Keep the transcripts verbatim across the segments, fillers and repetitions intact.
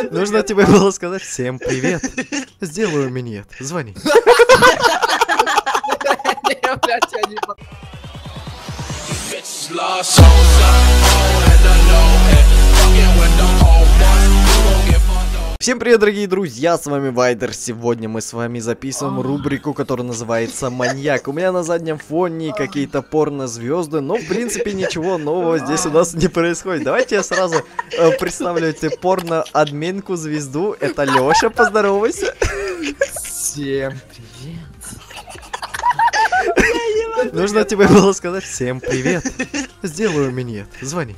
Нужно тебе было сказать всем привет. Сделаю минет. Звони. Всем привет, дорогие друзья, с вами Вайдер. Сегодня мы с вами записываем рубрику, которая называется «Маньяк». У меня на заднем фоне какие-то порно-звезды, но в принципе ничего нового здесь у нас не происходит. Давайте я сразу э, представлю тебе порно-админку звезду. Это Лёша, поздоровайся. Всем привет. Нужно тебе было сказать всем привет. Сделаю минет. Звони.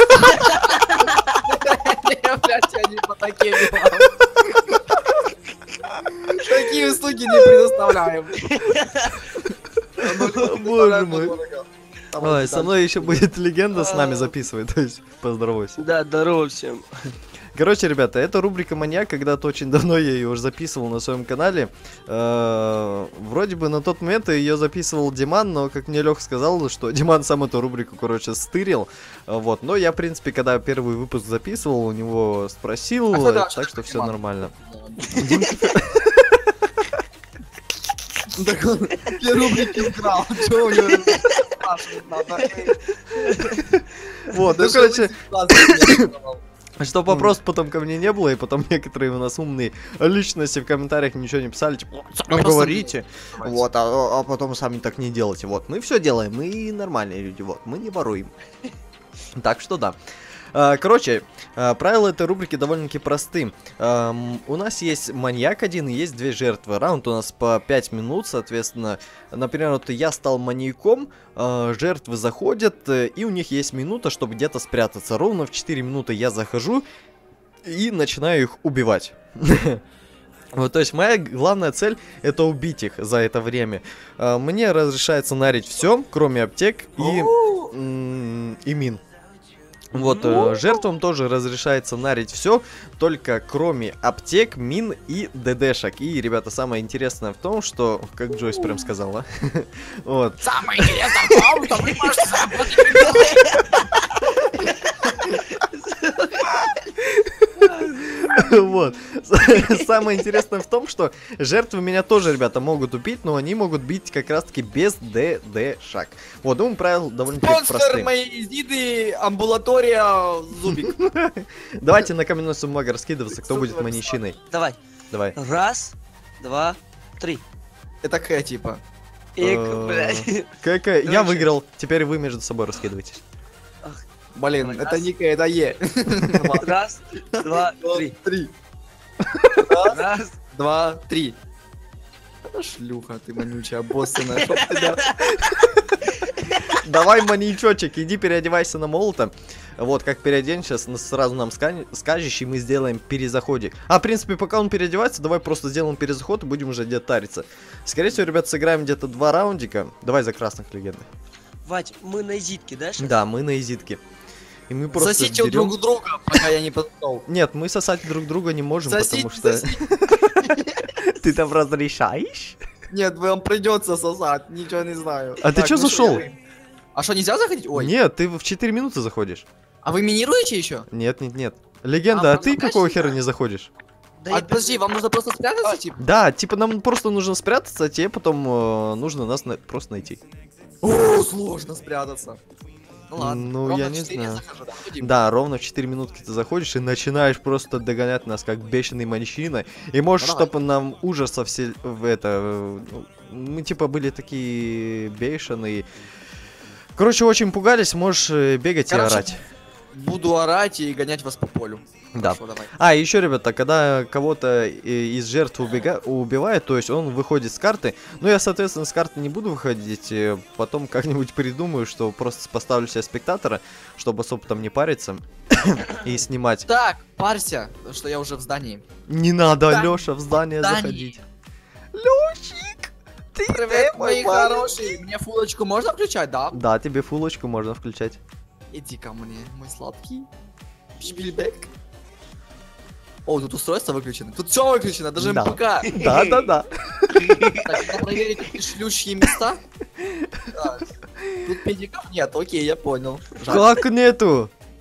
Такие услуги не предоставляем. Боже мой. Ой, со мной еще будет легенда с нами записывать, то есть поздоровайся. Да, здорово всем. Короче, ребята, это рубрика «Маньяк», когда-то очень давно я ее уже записывал на своем канале. Э-э- вроде бы на тот момент ее записывал Диман, но, как мне Лех сказал, что Диман сам эту рубрику, короче, стырил. Вот, но я, в принципе, когда первый выпуск записывал, у него спросил, а да, так что все Диман? нормально. Так он две рубрики украл, что у него спрашивать надо? Вот, ну, короче... Чтобы вопрос потом ко мне не было, и потом некоторые у нас умные личности в комментариях ничего не писали, типа, ну, говорите, вот, а, а потом сами так не делайте, вот, мы все делаем, мы нормальные люди, вот, мы не воруем, так что да. Короче, правила этой рубрики довольно-таки просты. У нас есть маньяк один и есть две жертвы. Раунд у нас по пять минут, соответственно. Например, вот я стал маньяком, жертвы заходят, и у них есть минута, чтобы где-то спрятаться. Ровно в четыре минуты я захожу и начинаю их убивать. Вот, то есть моя главная цель это убить их за это время. Мне разрешается нарить все, кроме аптек и, и мин. Вот, э, жертвам тоже разрешается нарить все, только кроме аптек, мин и ДДшек. И, ребята, самое интересное в том, что, как Джойс прям сказала, вот. Самое интересное в том, что вы можете заработать. Вот. Самое интересное в том, что жертвы меня тоже, ребята, могут убить, но они могут бить как раз-таки без ДДшек. Вот, думаю, правила довольно-таки простые. Спонсор моей визиты, амбулатория, Зубик. Давайте на каменную сумму раскидываться, кто будет маньячиной. Давай. Давай. Раз, два, три. Это К, типа. Эк, блядь. Как я выиграл, теперь вы между собой раскидываете. Блин, это не К, это Е. Раз, два, три. Три. Раз. Два, три. Это шлюха ты вонючая, боссаная. Давай, маньячочек, иди переодевайся на молота. Вот, как переоденешься, сразу нам скажешь, и мы сделаем перезаходик. А, в принципе, пока он переодевается, давай просто сделаем перезаход и будем уже где-то тариться. Скорее всего, ребят, сыграем где-то два раундика. Давай за красных легенд. Вать, мы на изитке, да? Сейчас? Да, мы на изитке. И мы просто Сосите берем... друг у друга, пока я не подошел. Нет, мы сосать друг друга не можем, Сосите, потому что... сосите. Ты там разрешаешь? Нет, вам придется сосать, ничего не знаю. А ты Так, чё ну зашел? я- А что, нельзя заходить? Ой. Нет, ты в четыре минуты заходишь. А вы минируете еще? Нет, нет, нет. Легенда, А, а, ты можно какого тащить, хера да? не заходишь? Да А я подожди, вам нужно просто спрятаться, типа? Да, типа нам просто нужно спрятаться, а тебе потом э, нужно нас на- просто найти. О, сложно спрятаться. Ну ладно. Ну, ровно я в не четыре знаю. захожу, да, Дим? Да, ровно в четыре минутки ты заходишь и начинаешь просто догонять нас как бешеный маньячина. И можешь, Ну, давай. чтобы нам ужаса все в это... э, ну, мы типа были такие бешеные. Короче, очень пугались, можешь э, бегать Короче, и орать. Буду орать и гонять вас по полю. Да. Хорошо, давай. А, еще, ребята, когда кого-то из жертв убега... убивает, то есть он выходит с карты, ну я, соответственно, с карты не буду выходить, и потом как-нибудь придумаю, что просто поставлю себе спектатора, чтобы особо там не париться и снимать. Так, парься, что я уже в здании. Не надо, Да. Леша, в здание Да заходить. Лешик, ты Привет, где, мои мой парень? хорошие. Мне фулочку можно включать, да? Да, тебе фулочку можно включать. Иди ко мне, мой сладкий. Шпильбек. О, тут устройство выключено. Тут все выключено, даже Да. МПК. Да, да, да. Так, надо проверить эти шлющие места. Так, тут педиков нет, окей, я понял. Жаль. Как нету?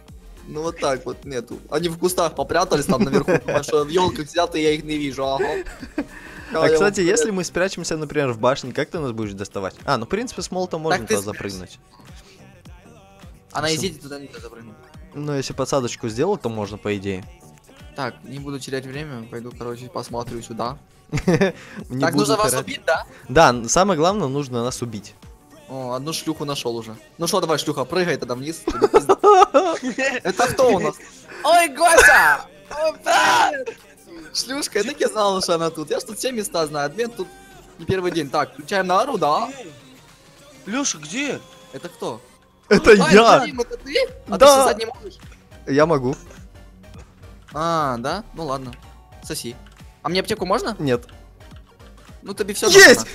Ну вот так вот нету. Они в кустах попрятались там наверху, потому что в елках сидят, и я их не вижу. Ага. А, кстати, если мы спрячемся, например, в башне, как ты нас будешь доставать? А, ну, в принципе, с молотом можно Так ты туда запрыгнуть. А на изите туда нельзя запрыгнуть. Ну, если посадочку сделать, то можно, по идее. Так, не буду терять время, пойду, короче, посмотрю сюда. Не Так, буду нужно вас терять. убить, да? Да, самое главное, нужно нас убить. О, одну шлюху нашел уже. Ну что, давай, шлюха, прыгай тогда вниз. Это кто у нас? Ой, Гося! Опа! Шлюшка, я так и знал, что она тут. Я ж тут все места знаю. Адмен тут не первый день. Так, включаем на ару, да? Лёша, где? Это кто? Это Ай, я! Дим, это ты? А Да. ты сосать не можешь? Я могу. А, да? Ну ладно. Соси. А мне аптеку можно? Нет. Ну тебе все. Есть!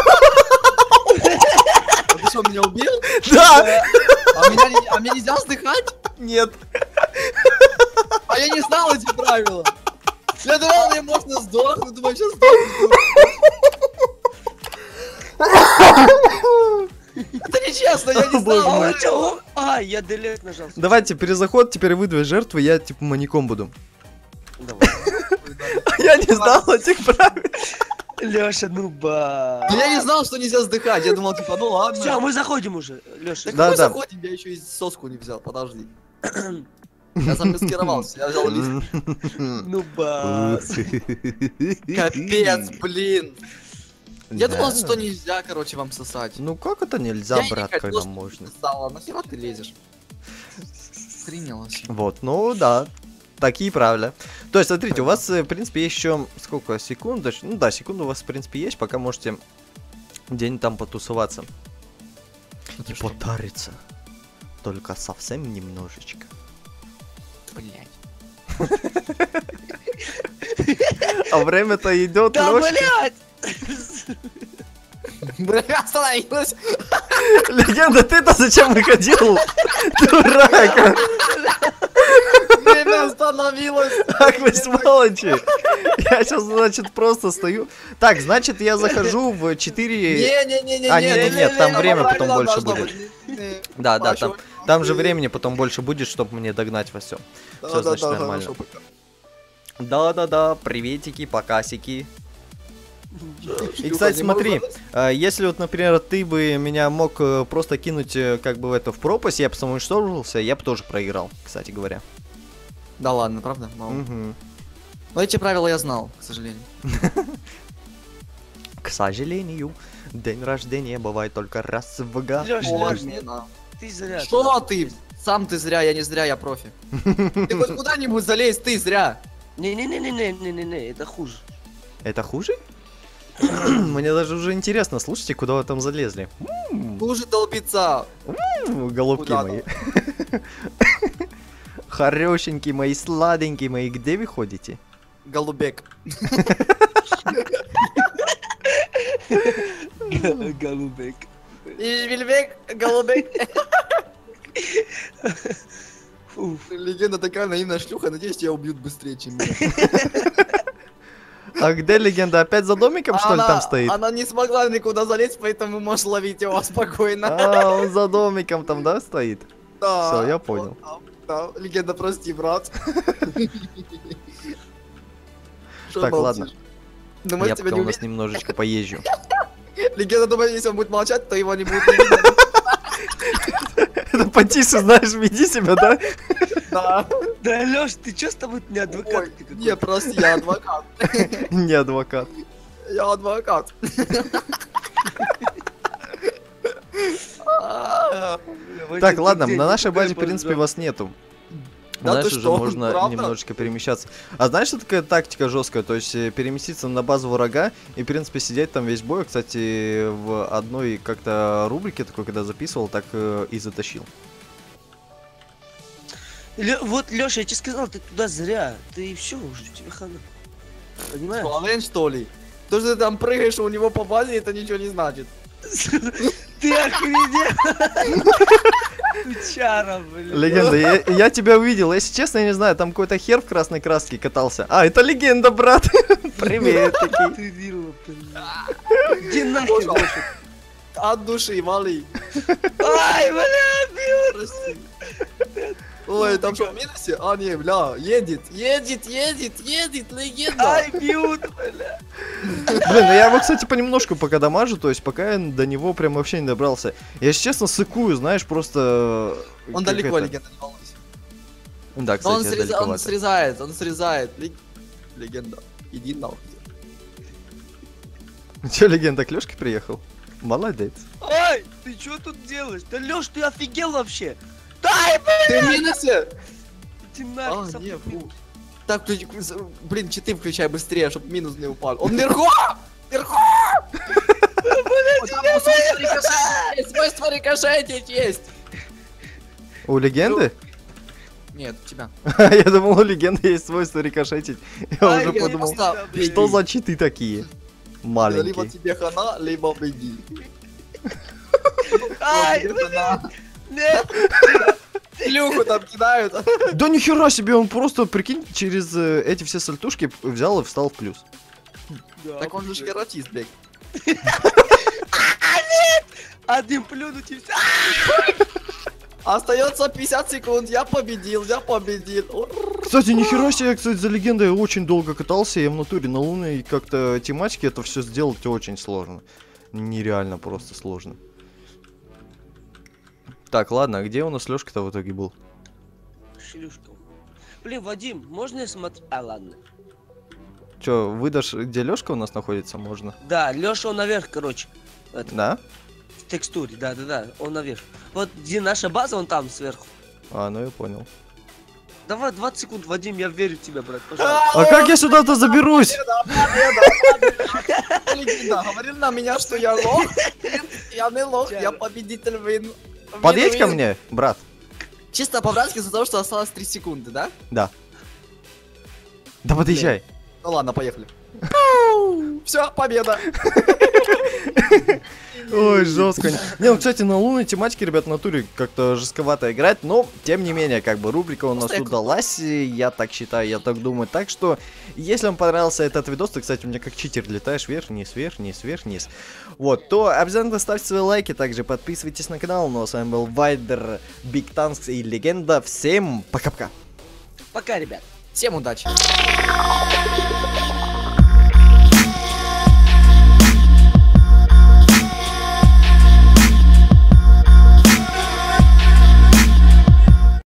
А ты что, меня убил? Да! А меня, не- а мне нельзя вздыхать? Нет. А я не знал эти правила. Я думал, мне можно сдохнуть. Думаю, сейчас сдохну. Это нечестно, я не О, боже знал. мой. Чего? А, я делет нажал. Давайте перезаход, теперь вы две жертвы, я типа маньяком буду. Давай. Я не знал этих правил. Лёша, ну ба. Ну, я не знал, что нельзя вздыхать. Я думал, типа, ну ладно. Все, мы заходим уже, Лёша. Так Да, мы да. заходим, я еще и соску не взял, подожди. Я замаскировался, я взял лист. Ну ба. Капец, блин. Я думал, Да. что нельзя, короче, вам сосать. Ну как это нельзя, Я и не брат, хотел, когда чтобы можно? ты сосала. Нахера ты лезешь? Охренел вообще. Вот, ну да. Такие правила. То есть, смотрите, у вас, э, в принципе, есть еще сколько секунд? Даже- Ну да, секунды у вас, в принципе, есть, пока можете день там потусоваться. И потариться. Только совсем немножечко. Блять. А время-то идет, Да, Лёшка. блядь! Бля, остановилась. Легенда, ты-то зачем выходил? Дурак! Время остановилось. Как вы сволочи! Я сейчас, значит, просто стою. Так, значит, я захожу в четыре... Не-не-не-не. А, нет, нет, нет, там время потом больше будет. будет. Да, да, там, там же времени потом больше будет, чтобы мне догнать во всем. Всё, значит, нормально. Да-да-да, приветики, покасики. И, кстати, смотри, э, если вот, например, ты бы меня мог э, просто кинуть э, как бы в это в пропасть, я бы самоуничтожился, я бы тоже проиграл, кстати говоря. Да ладно, правда? Мало. Мгм. Но эти правила я знал, к сожалению. К сожалению, день рождения бывает только раз в год. Лёш, Ой, Лёш, не нет, надо. ты зря. Что ты? Сам ты зря, я не зря, я профи. Ты хоть куда-нибудь залезь, ты зря. Не-не-не-не-не-не-не, это хуже. Это хуже? Мне даже уже интересно, слушайте, куда вы там залезли. Хуже долбиться. М, Голубки Куда мои. Хорошенькие мои, сладенькие мои, где вы ходите? Голубек. Голубек. Ильбек, голубек. Уф. Легенда такая наивная шлюха, надеюсь, тебя убьют быстрее, чем меня. А где легенда? Опять за домиком, что ли, Она- там стоит? Она не смогла никуда залезть, поэтому можешь ловить его спокойно. А, он за домиком там, да, стоит? Да, всё, я вот понял. там, да. Легенда, прости, брат. Что Так, молчишь? ладно. Думаешь, Я тебя пока не у нас увидят? немножечко поезжу. Легенда думает, если он будет молчать, то его не будет видно. Это потише, знаешь, веди себя, да? Да. Да, Лёш, ты чё с тобой не адвокат? Ой, ты какой? не, прости, я адвокат. Не адвокат. Я адвокат. А, Давайте Так, ты ладно, где? на нашей Какая базе, в принципе, база? вас нету. Да Знаешь, ты уже что, можно правда? немножечко перемещаться. А знаешь, что такая тактика жесткая? То есть э, переместиться на базу врага и, в принципе, сидеть там весь бой. Кстати, в одной как-то рубрике такой, когда записывал, так э, и затащил. Лё- Вот, Лёша, я тебе сказал, ты туда зря. Ты все уже, тебе хана. Понимаешь? Половин, что ли? То, что ты там прыгаешь у него по базе, это ничего не значит. Ты охренел! Тучара, блин. Легенда, я, я тебя увидел. Если честно, я не знаю, там какой-то хер в красной краске катался. А, это легенда, брат. Привет, такие. Ты вирла, блин. Иди нахер, Лёша. От души, вали. Ай, бля, бил. Прости. Ой, там что, в минусе? А, не, бля, едет, едет, едет, едет, легенда. Ай, бьют, бля. Блин, ну я его, кстати, понемножку пока дамажу, то есть пока я до него прям вообще не добрался. Я, если честно, сыкую, знаешь, просто... Он как далеко, это. легенда, не волнуйся. Да, Но кстати, он, среза- он далековато. срезает, он срезает. Лег- Легенда, иди нахуй. Че, легенда, к Лёшке приехал? Молодец. Ай, ты что тут делаешь? Да, Лёш, ты офигел вообще? Дай, Ты в минусе? ты А, нафиг. не, фу. Так, включ- блин, читы включай быстрее, чтобы минус не упал. Он вверху! Вверху! Вот там свойство рикошетить есть, свойство рикошетить есть! У легенды? Нет, у тебя. Я думал, у легенды есть свойство рикошетить. Я Ай, уже я подумал, просто- что за читы такие? Либо Маленькие. тебе хана, либо беги. Ай, Тебе хана. нет. Илюху там кидают. Да нихера себе, он просто, прикинь, через э, эти все сальтушки взял и встал в плюс. Так он же шкеротист, блядь. Один плюнуть и все. Остается пятьдесят секунд, я победил, я победил. Ур. Кстати, нихера себе, я, кстати, за легендой очень долго катался, я в натуре на лунной как-то тематике это все сделать очень сложно. Нереально просто сложно. Так, ладно, а где у нас Лёшка-то в итоге был? Шлюшка. Блин, Вадим, можно я смотрю? А, ладно. Чё, выдашь, где Лёшка у нас находится, можно? Да, Лёша, он наверх, короче. Это, Да? в текстуре, да-да-да, он наверх. Вот где наша база, он там сверху. А, ну я понял. Давай двадцать секунд, Вадим, я верю в тебя, брат, пожалуйста. А как я сюда-то заберусь? Легенда, говорил на меня, что я лох. Я не лох, я победитель вин. Подъедь Вин, ко вин. мне, брат. Чисто по-братски из-за того, что осталось три секунды, да? Да. Да подъезжай. Ну ладно, поехали. Все, победа. Ой, жестко. Не, ну, кстати, на лунной тематике, ребят, в натуре как-то жестковато играть, но, тем не менее, как бы, рубрика у нас Просто я удалась, и я так считаю, я так думаю. Так что, если вам понравился этот видос, ты, кстати, у меня как читер летаешь вверх-вниз, вверх-вниз, вверх-вниз, вот, то обязательно ставьте свои лайки, также подписывайтесь на канал. Ну, а с вами был Вайдер, Биг Танкс и Легенда. Всем пока-пока. Пока, ребят. Всем удачи.